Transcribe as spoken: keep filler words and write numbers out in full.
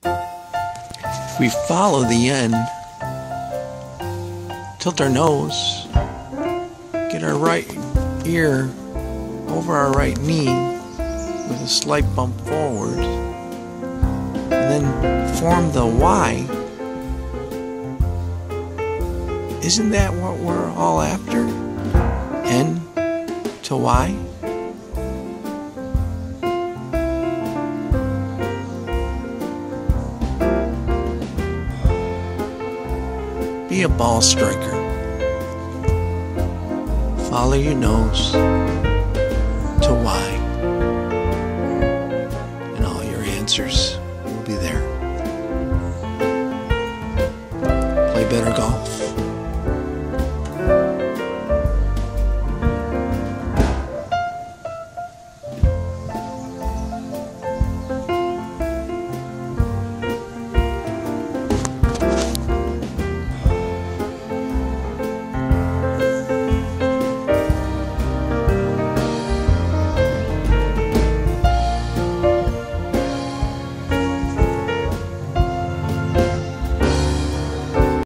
We follow the end, tilt our nose, get our right ear over our right knee with a slight bump forward, and then form the Y. Isn't that what we're all after? N to Y? Be a ball striker. Follow your nose to Y, and all your answers will be there. Play better golf.